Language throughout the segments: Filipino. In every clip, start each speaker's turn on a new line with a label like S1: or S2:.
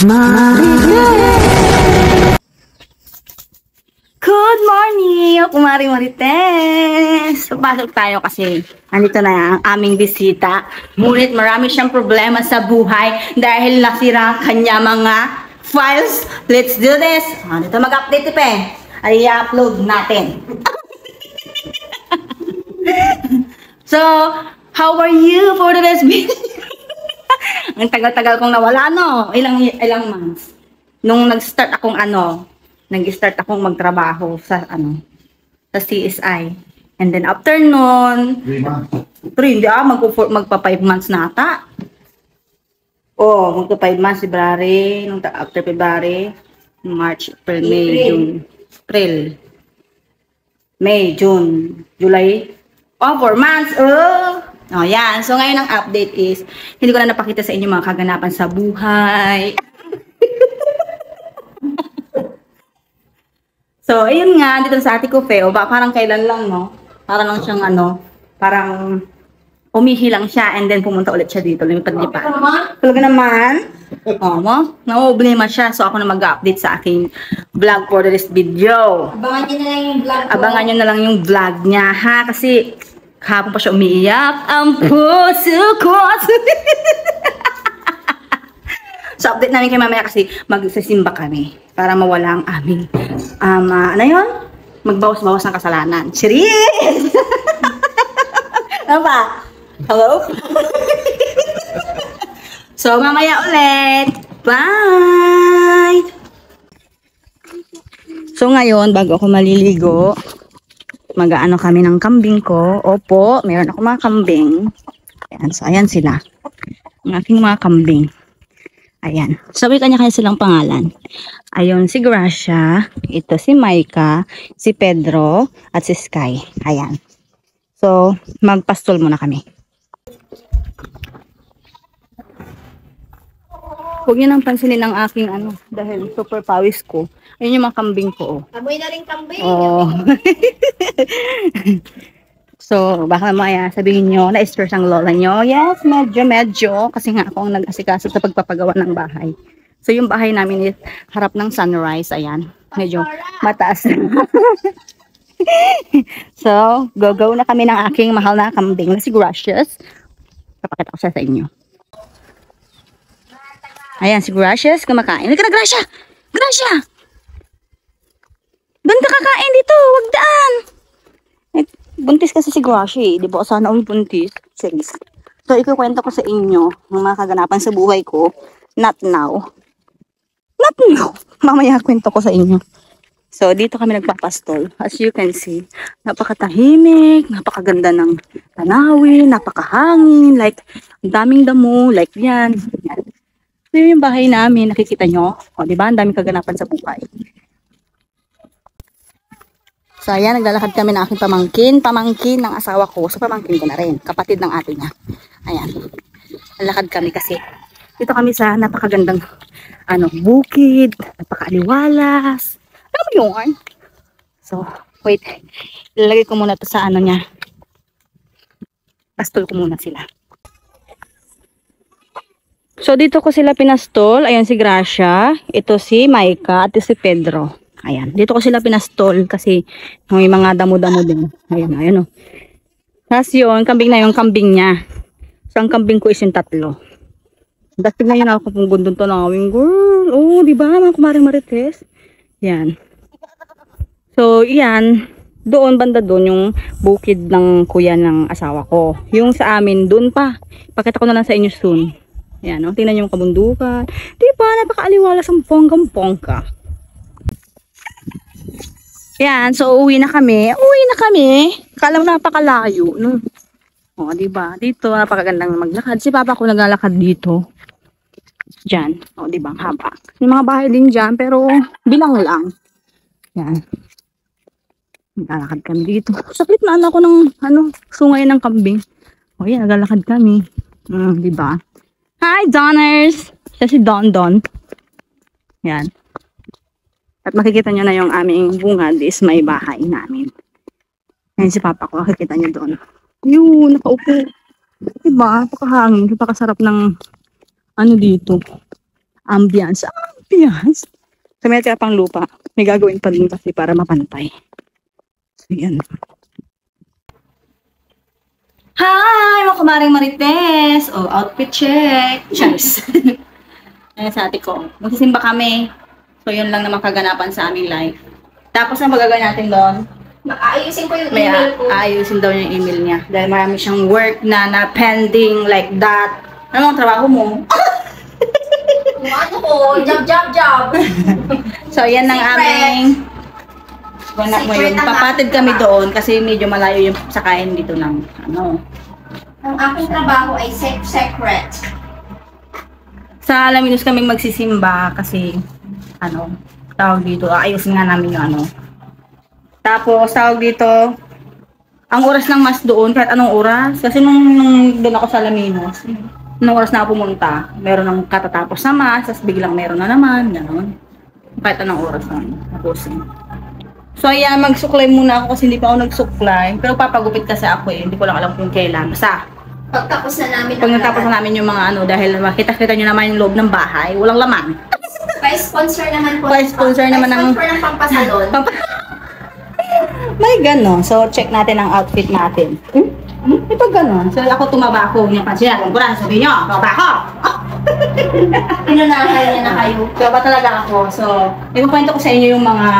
S1: Good morning, Kumari Marites! Papasok tayo kasi andito na ang aming bisita. Ngunit marami siyang problema sa buhay dahil nasira ang kanya mga files. Let's do this! Dito mag-update pa ay i-upload natin. So, how are you for the best video? Ang tagal-tagal kong nawala, no? Ilang months. Nung nag-start akong magtrabaho sa sa CSI. And then after nun, 3 magpa 5 months na ata. Oh, magpa 5 months, February, after February, March, April, May, June, May, June, July. Oh, 4 months. Oh, yan. So ngayon ang update is, hindi ko na napakita sa inyo mga kaganapan sa buhay. So, ayun nga, dito sa Ate Coffee, parang kailan lang, no? Parang lang siyang, parang umihi lang siya and then pumunta ulit siya dito, lumipad-lipad. Talaga naman. Oh, mo? Nauublema siya. So, ako na mag-update sa aking vlog for this video.
S2: Abangan nyo na lang yung vlog ko.
S1: Abangan nyo na lang yung vlog niya, ha? Kasi, kahapon pa siya umiiyak. Ang puso ko! So, update namin kay mamaya kasi magsisimba kami para mawala ang aming, magbawas-bawas ng kasalanan. Serious! Ano ba? Hello? So, mamaya ulit. Bye! So, ngayon, bago ako maliligo, mag-aano kami ng kambing ko. Opo, meron ako mga kambing. Ayan, so, ayan sila. Ang aking mga kambing. Ayan. Sabi kanya-kanya silang pangalan. Ayun, si Gracia, ito si Maika, si Pedro, at si Sky. Ayan. So, magpastol muna kami. Huwag niyo nang pansinin ang aking dahil super pawis ko. Ayun yung mga kambing ko.
S2: Amoy na rin kambing.
S1: Oh. So, baka mamaya sabihin nyo, na-stress ang lola nyo. Yes, medyo. Kasi nga ako ang nag-asikaso sa pagpapagawa ng bahay. So, yung bahay namin is harap ng sunrise. Ayan. Medyo mataas. So, go na kami ng aking mahal na kambing na si Gracious. Papakita ko siya sa inyo. Ayan, si Gracious kumakain. Halika na, Gracia! Gracia! Doon ka kakain dito. Wag daan. Buntis kasi si Gracia eh. Di ba? Sana ako buntis. Sige. So, ikukwento ko sa inyo ng mga kaganapan sa buhay ko. Not now. Not now. Mamaya kwento ko sa inyo. So, dito kami nagpapastol. As you can see, napakatahimik, napakaganda ng tanawin, napakahangin, like, ang daming damo, like yan. Yan. So, yung bahay namin, nakikita nyo. O, di ba? Ang daming kaganapan sa buhay. So, ayan, naglalakad kami ng aking pamangkin ng asawa ko. So, pamangkin ko na rin, kapatid ng ate niya. Ayan, naglalakad kami kasi dito kami sa napakagandang, bukid, napakaaliwalas. Ano mo yun? So, wait, ilalagay ko muna to sa niya. Pastol ko muna sila. So, dito ko sila pinastol. Ayan si Gracia, ito si Maika, at ito si Pedro. Ayan, dito ko sila pinastol kasi may mga damo-damo din. Ayan. Tapos yun, kambing na yung kambing niya. So, ang kambing ko is yung 3. Tapos tignan yun ako kung gundong to nawing girl. Oh, diba mga kumaring marites? Yan. So, yan. Doon, banda doon, yung bukid ng kuya ng asawa ko. Yung sa amin, doon pa. Pakita ko na lang sa inyo soon. Yan, tingnan yung kabundukan. Diba, napakaaliwalas ang ponggang-pongka. Yan, so uwi na kami. Kala mo napakalayo, no? O, diba? Dito, napakagandang maglakad. Si papa ko naglalakad dito. Diyan. O, diba? Haba. May mga bahay din dyan, pero bilang lang. Yan. Naglalakad kami dito. Sakit na ako ng, sungay ng kambing. O, yan, naglalakad kami. Diba? Hi, Donners! Siya si Don. Yan. At makikita nyo na yung aming bungad is may bahay namin. Ayan si papa ko, makikita nyo doon. Yun, nakaupo. Diba? Napakahangin, napakasarap ng dito. Ambience. Ambience. So, may tira pang lupa. May gagawin pa din kasi para mapantay. So, yan. Hi! Mga kumaring Marites! Oh, outfit check! Charis! Ayan sa ate ko. Magsisimba kami. So, yun lang naman kaganapan sa aming life. Tapos, ang magagawin natin doon?
S2: Ayusin ko yung
S1: May
S2: email ko.
S1: ayusin daw yung email niya. Dahil marami siyang work na pending like that. Ano ang trabaho mo?
S2: Yung ano ko, job.
S1: So, yan ang
S2: Secret.
S1: aming ganap mo yun.
S2: Secret ang
S1: Papatid
S2: aking
S1: kami
S2: trabaho.
S1: doon kasi medyo malayo yung sakayin dito ng ano.
S2: Ang aking trabaho ay secret.
S1: Sa Alaminos kaming magsisimba kasi ano, tawag dito, ayusin nga namin yung ano. Tapos, tawag dito, ang oras ng mas doon, kahit anong oras. Kasi nung doon ako sa Alaminos, nung oras na ako pumunta, meron ng katatapos na mas, tapos biglang meron na naman, gano'n. Kahit anong oras na tapusin. So, ayan, magsuklay muna ako kasi hindi pa ako nagsuklay. Pero papagupit kasi ako eh, hindi ko lang alam kung kailan. Basta,
S2: Pagtapos na namin
S1: pag natapos na namin yung mga ano, dahil makita-kita nyo naman yung loob ng bahay, walang laman.
S2: Pa-sponsor naman po.
S1: Pa-sponsor naman ng-
S2: Pa-sponsor ng pampasalon.
S1: May gano'n. So, check natin ang outfit natin. Ito gano'n. So, ako tumaba ko. Yung pansin kung kurang sabihin nyo, tumaba ko.
S2: Pinunakay niya na kayo.
S1: Tumaba talaga ako. So, ipakwento ko sa inyo yung mga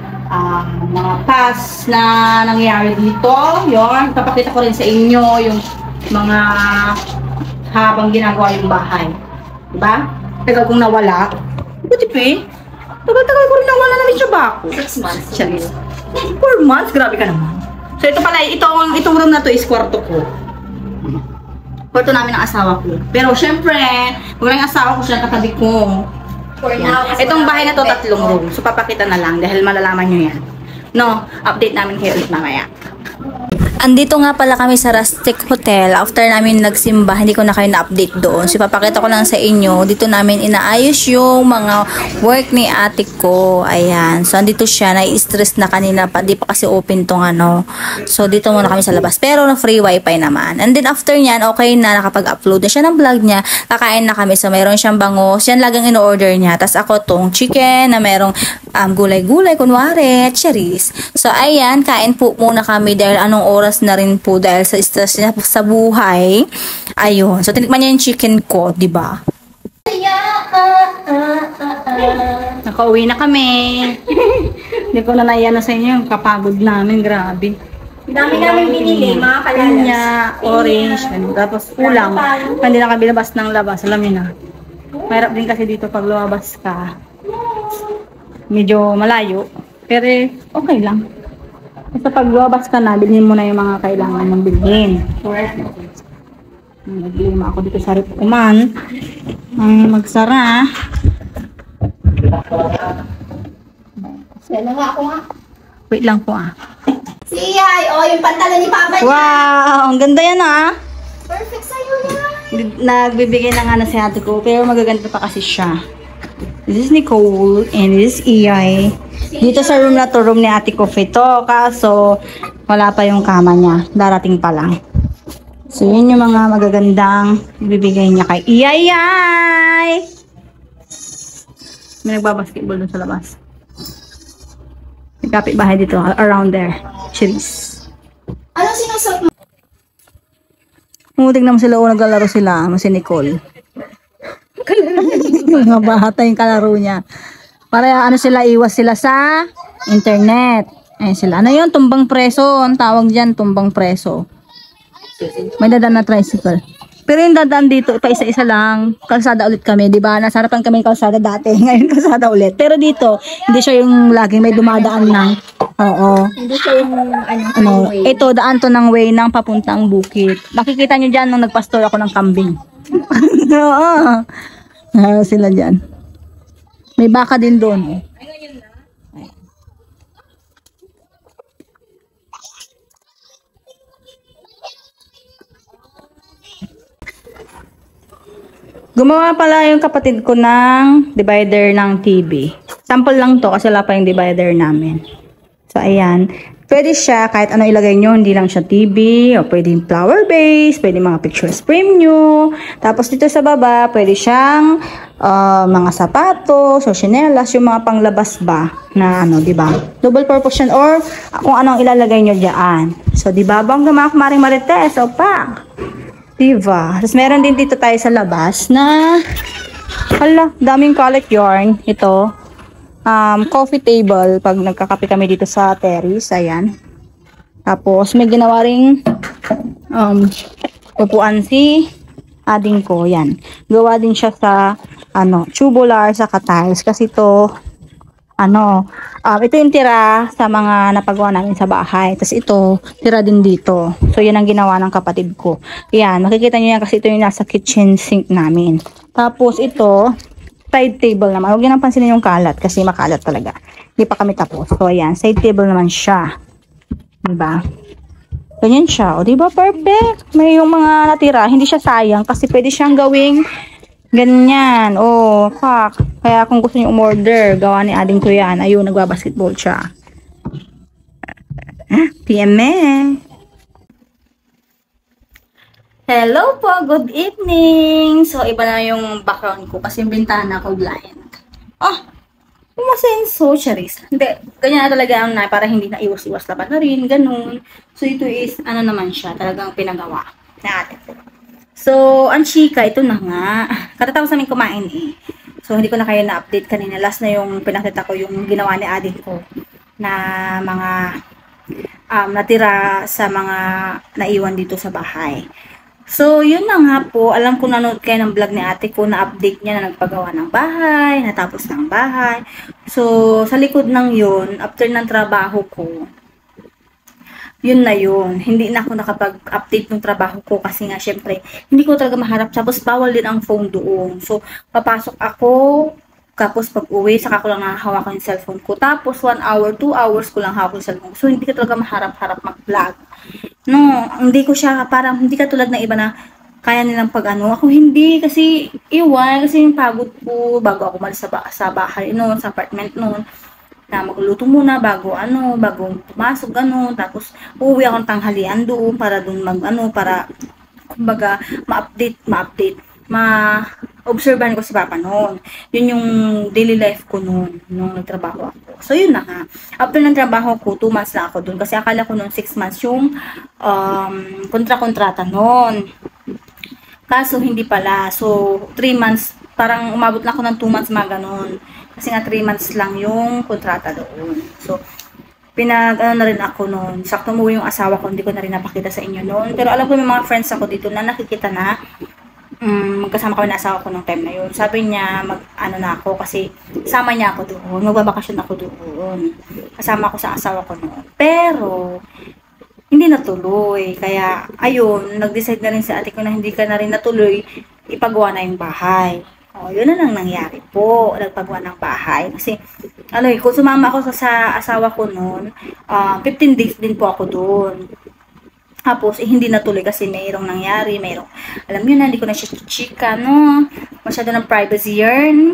S1: past na nangyari dito. Yun. Papakita ko rin sa inyo yung mga habang ginagawa yung bahay. Diba? Tagal kong nawala. Buti pa eh. Tagal-tagal ko rin nawala na may trabaho.
S2: 6 months.
S1: Charis. 4 months? Grabe ka naman. So, ito pala, itong room na to is kwarto ko. Kwarto namin ng asawa ko. Pero, syempre, kung lang asawa ko siya, katabi ko.
S2: For now.
S1: Itong bahay na to, 3 room. So, papakita na lang dahil malalaman nyo yan. No, update namin kayo ulit mamaya. Andito nga pala kami sa Rustic Hotel. After namin nagsimba, hindi ko na kayo na-update doon. So, ipapakita ko lang sa inyo. Dito namin inaayos yung mga work ni ate ko. Ayan. So, andito siya. Nai-stress na kanina pa. Di pa kasi open tong ano. So, dito muna kami sa labas. Pero, na free wifi naman. And then, after nyan, okay na. Nakapag-upload na siya ng vlog niya. Kakain na kami. So, mayroon siyang bangos. Yan lagang in-order niya. Tapos, ako tong chicken na mayroong gulay-gulay. Kunwari, charis. So, ayan. Kain po muna kami dahil anong oras na rin po dahil sa stress niya sa buhay. Ayun. So, tinikman niya yung chicken ko, di ba? Nakauwi na kami. Hindi ko na naiyan na sa inyo yung kapagod namin. Grabe.
S2: Dami namin binili, mga kalalas.
S1: Pinya, orange, ganun. Tapos ulam. Hindi na kami labas ng labas. Alam niyo na. Mahirap din kasi dito pag lumabas ka. Medyo malayo. Pero okay lang. Basta pag lumabas ka na, bilhin mo na yung mga kailangan mong bilhin. Naglima ako dito sa Ripuman. Magsara.
S2: Yan nga ako nga.
S1: Wait lang po
S2: Si Yay, yung pantalon ni Papa niya.
S1: Wow! Ang ganda yan
S2: Perfect sa'yo yan.
S1: Nagbibigay na nga na si ate ko, pero magaganda pa kasi siya. This is Nicole and this is Iyay. Dito sa room na to, room ni ate ko Fito. Kaso, wala pa yung kama niya. Darating pa lang. So, yun yung mga magagandang ibibigay niya kay Iyay! May nagbabasketball dun sa labas. May kapitbahay dito, around there. Cheers.
S2: Anong sinusot mo?
S1: Tingnan mo sila o naglalaro sila. Si Nicole. Mga bata yung kalaro niya. Para ano sila, iwas sila sa internet. Ayun sila. Ano yun? Tumbang preso. Ang tawag dyan, tumbang preso. May dadaan na tricycle. Pero yung dadaan dito, pa isa-isa lang. Kalsada ulit kami, di ba? Nasa harapan kami yung kalsada dati. Ngayon kalsada ulit. Pero dito, hindi siya yung laging may dumadaan ng. Oo.
S2: Hindi siya yung
S1: Ano, ito, daan to ng way ng papuntang bukid. Makikita nyo dyan nung nagpastor ako ng kambing. Oo. Sila dyan. May baka din doon. Gumawa pala yung kapatid ko ng divider ng TV. Sample lang to kasi wala pa yung divider namin. So, ayan. Pwede siya kahit ano ilagay nyo, hindi lang siya TV, o pwede yung flower base, pwede mga pictures frame nyo. Tapos dito sa baba, pwede siyang mga sapatos, o chinelas, yung mga panglabas ba na ano, di ba? Double purpose yan, or kung anong ilalagay nyo diyan. So, di ba? Bang mga kumaring marites, o pak. Diba? Tapos meron din dito tayo sa labas na, hala, daming colored yarn. Ito. Coffee table pag nagkakape kami dito sa terrace, ayan. Tapos may ginawa ring upuan si ading ko, yan. Gawa din siya sa tubular sa tiles kasi ito ito yung tira sa mga napagawa namin sa bahay. Tapos ito, tira din dito. So yan ang ginawa ng kapatid ko. Yan, makikita niyo yan kasi ito yung nasa kitchen sink namin. Tapos ito, side table naman. Huwag nyo nang pansinin yung kalat kasi makalat talaga. Hindi pa kami tapos. So, ayan. Side table naman siya. Diba? Ganyan siya. O, diba? Perfect. May yung mga natira. Hindi siya sayang kasi pwede siyang gawing ganyan. O, fuck. Kaya kung gusto nyo umorder, gawa ni ading ko yan. Ayun, nagbabasketball siya. PME. Hello po, good evening. So, iba na yung background ko kasi yung bintana ko blind. Umasenso, charis. Hindi, ganyan na talaga ang para hindi na iwas-iwas laban na rin, ganun. So, ito is, naman siya, talagang pinagawa na atin. So, ang chika, ito na nga. Katatapos namin kumain eh. So, hindi ko na kayo na-update kanina. Last na yung pinakita ko yung ginawa ni adik ko na mga natira sa mga naiwan dito sa bahay. So, yun na nga po. Alam ko nanood kayo ng vlog ni ate ko na update niya na nagpagawa ng bahay, natapos ng bahay. So, sa likod ng yun, after ng trabaho ko, yun na yun. Hindi na ako nakapag-update ng trabaho ko kasi nga, syempre, hindi ko talaga maharap. Tapos, bawal din ang phone doon. So, papasok ako, tapos pag uwi, saka ko lang hawakan yung cellphone ko. Tapos, 1 hour, 2 hours ko lang hawak yung cellphone ko. So, hindi ko talaga maharap-harap mag-vlog. No, hindi ko siya, parang hindi katulad na iba na kaya nilang Ako hindi, kasi iwan, kasi yung pagod ko, bago ako malis sa bahay noon, sa apartment noon, na magluluto muna, bago pumasok, tapos uuwi akong tanghalian doon, para doon para, kumbaga, ma-update, ma-observehan ko si Papa noon. Yun yung daily life ko noon, nung nagtrabaho ako. So, yun na nga. After ng trabaho ko, 2 months lang ako doon. Kasi akala ko noon 6 months yung kontrata noon. Kaso, hindi pala. So, 3 months, parang umabot na ako ng 2 months, mga ganun. Kasi nga 3 months lang yung kontrata doon. So, na rin ako noon. Sakto mo yung asawa ko, hindi ko na rin napakita sa inyo noon. Pero alam ko may mga friends ako dito na nakikita na magkasama kami na asawa ko nung time na yun. Sabi niya, na ako kasi sama niya ako doon. Magbabakasyon ako doon. Kasama ko sa asawa ko noon. Pero, hindi natuloy. Kaya, ayun, nag-decide na rin si ate ko na hindi ka na rin natuloy, ipagawa na yung bahay. O, yun na lang nangyari po. Nagpagawa ng bahay. Kasi, kung sumama ako sa asawa ko noon, 15 days din po ako doon. Tapos, hindi natuloy kasi mayroong nangyari, alam niyo na, hindi ko na siya chika, no? Masyado ng privacy yarn.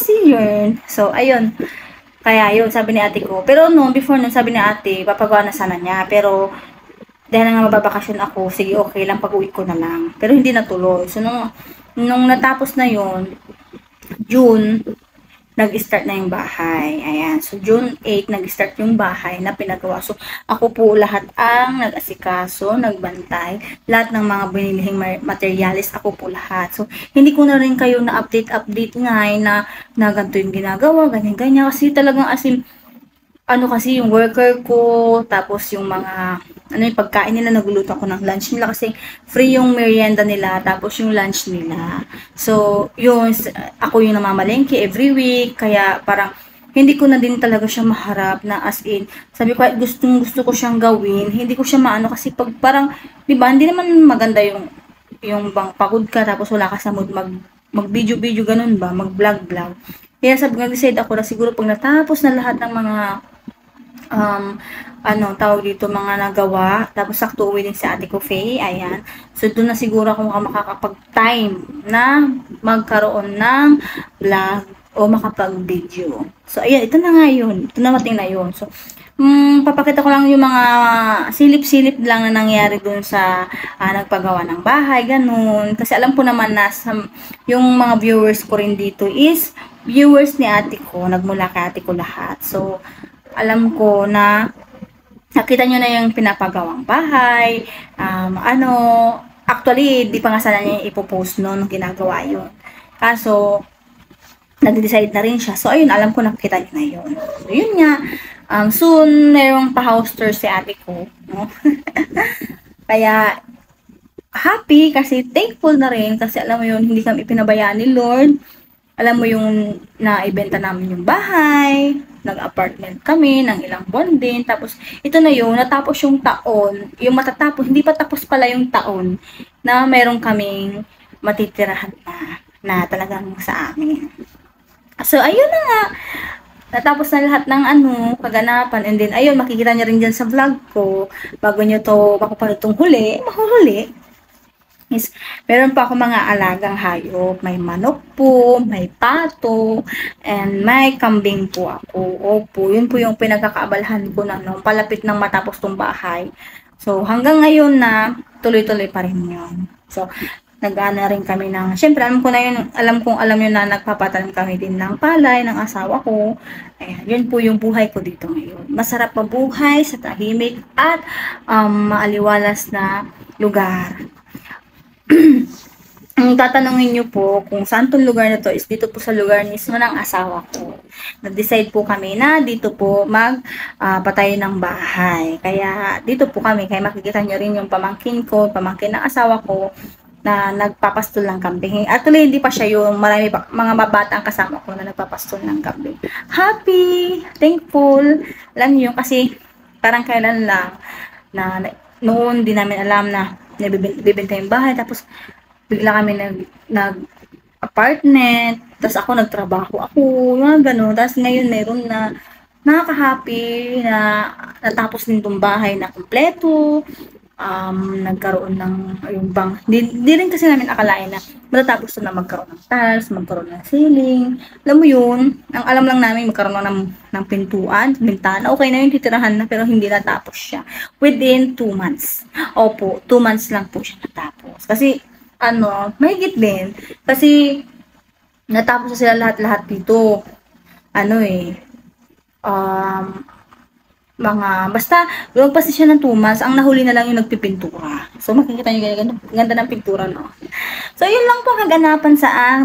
S1: So, ayun. Kaya, yun, sabi ni ate ko. Pero, no, before nun, sabi ni ate, papagawa na sana niya. Pero, dahil nga mababakasyon ako, sige, okay lang, pag-uwi ko na lang. Pero, hindi natuloy. So, nung natapos na yun, June, nag-start na yung bahay. Ayan. So, June 8, nag-start yung bahay na pinagawa. So, ako po lahat ang nag-asikaso, nagbantay. Lahat ng mga binilihing materialis, ako po lahat. So, hindi ko na rin kayo na-update nga na ganito yung ginagawa, ganyan-ganyan. Kasi talagang kasi yung worker ko, tapos yung mga, yung pagkain nila, nagluluto ako ng lunch nila kasi free yung merienda nila, tapos yung lunch nila. So, yun, ako yung namamalengke every week, kaya parang, hindi ko na din talaga siya maharap na as in, sabi ko, gusto ko siyang gawin, hindi ko siya maano kasi pag parang, di ba, hindi naman maganda yung bang pagod ka, tapos wala ka sa mood mag-video, ganun ba, mag-vlog. Kaya sabi ko, nag-decide ako na siguro pag natapos na lahat ng mga tawag dito, mga nagawa, tapos sakto uwi din si ate ko Faye, ayan. So, doon na siguro ako makakapag-time na magkaroon ng vlog o makapag-video. So, ayan, ito na nga yun. Ito na mating na yun. So, papakita ko lang yung mga silip-silip lang na nangyari dun sa nagpagawa ng bahay, ganun. Kasi alam ko naman na yung mga viewers ko rin dito is viewers ni ate ko, nagmula kay ate ko lahat. So, alam ko na nakita nyo na yung pinapagawang bahay, actually, di pa nga sana niya ipopost noon ginagawa yun. Kaso, nag-decide na rin siya. So, ayun, alam ko nakita niyo na yun. So, yun nga, soon, mayroong pa-house tour si ate ko, no? Kaya, happy kasi thankful na rin kasi alam mo yun, hindi kami pinabayaan ni Lord. Alam mo yung naibenta namin yung bahay, nag-apartment kami ng ilang buwan din. Tapos, ito na yun, natapos yung taon, yung matatapos, hindi pa tapos pala yung taon na meron kaming matitirahan na talagang sa amin. So, ayun na nga. Natapos na lahat ng kaganapan. And then, ayun, makikita niyo rin dyan sa vlog ko. Bago niyo to makapanood itong mahuli. Is, meron pa ako mga alagang hayop. May manok po, may pato, and may kambing po ako. Opo, yun po yung pinagkakaabalahan ko na nung palapit ng matapos tong bahay. So, hanggang ngayon na tuloy-tuloy pa rin yun. So, nag-ano rin kami ng, syempre alam yun na nagpapatanim kami din ng palay ng asawa ko. Ayan, yun po yung buhay ko dito ngayon. Masarap mabuhay sa tahimik at maaliwalas na lugar. Ang tatanungin nyo po kung saan tong lugar na to is dito po sa lugar mismo ng asawa ko. Nag-decide po kami na dito po patay ng bahay. Kaya dito po kami, kaya makikita nyo rin yung pamangkin ng asawa ko, na nagpapastol ng kambing. Actually, hindi pa siya yung marami pa, mga mabata ang kasama ko na nagpapastol ng kambing. Happy! Thankful! Alam niyo, kasi parang kailan lang na noon din namin alam na bibenta yung bahay. Tapos, bigla kami nag-apartment. Tapos ako nagtrabaho ako. Mga gano'n. Tapos ngayon meron na nakaka-happy na natapos din itong bahay na kompleto. Nagkaroon ng yung bang, di rin kasi namin akalain na matatapos na magkaroon ng tiles, magkaroon ng ceiling. Alam mo yun, ang alam lang namin magkaroon ng pintuan, bintana. Okay na yun, titirahan na, pero hindi natapos siya. Within 2 months. Opo, 2 months lang po siya natapos. Kasi, mahigit din. Kasi, natapos na sila lahat-lahat dito. Basta, lumagpas siya ng 2 months, ang nahuli na lang yung nagpipintura. So, makikita nyo ganyan, ganda ng pintura, no? So, yun lang po kaganapan sa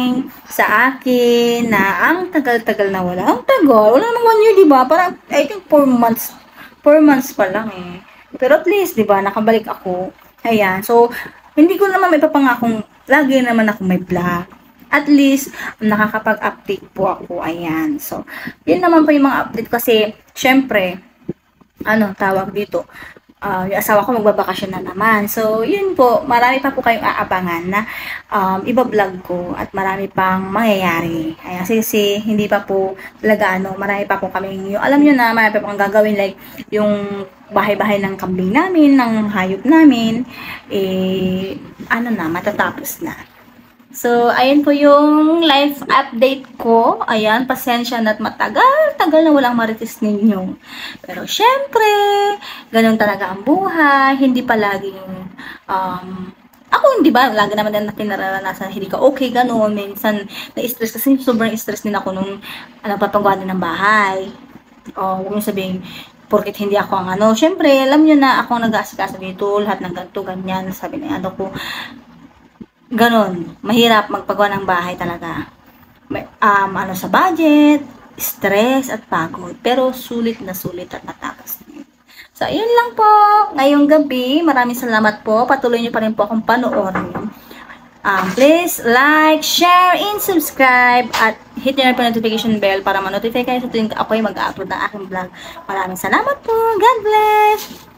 S1: akin, na ang tagal-tagal na wala. Ang tagal, wala namang 1 year, diba? Parang, I think 4 months. 4 months pa lang eh. Pero at least, diba, nakabalik ako. Ayan, so, hindi ko naman may papangakong, lagi naman ako may vlog. At least, nakakapag-update po ako. Ayan. So, yun naman po yung mga update kasi, syempre, tawag dito, yung asawa ko magbabakasyon na naman. So, yun po, marami pa po kayong aabangan na iba-vlog ko at marami pang mangyayari. Ayan, kasi hindi pa po talaga, marami pa po kami, alam nyo na, marami pa pong gagawin, like, yung bahay-bahay ng kambing namin, ng hayop namin, matatapos na. So, ayan po yung life update ko. Ayan, pasensya na't matagal-tagal na walang marites ninyo. Pero, syempre, ganun talaga ang buhay. Hindi palaging, ako hindi ba, lagi naman din natin nararanasan, hindi ka okay, ganun. Minsan, na-stress kasi sobrang stress din ako nung papagawa din ng bahay. Huwag nyo sabihin, porket hindi ako ang syempre, alam nyo na ako nag-aasikaso dito, lahat ng ganito, ganyan, sabi na ko, ganon, mahirap magpagawa ng bahay talaga. Sa budget, stress at pagod. Pero sulit na sulit at natapos. So, ayun lang po. Ngayong gabi, maraming salamat po. Patuloy nyo pa rin po akong panoorin. Please like, share, and subscribe. At hit nyo na po notification bell para ma-notify kayo sa tuwing ako ay mag-upload ng aking vlog. Maraming salamat po. God bless!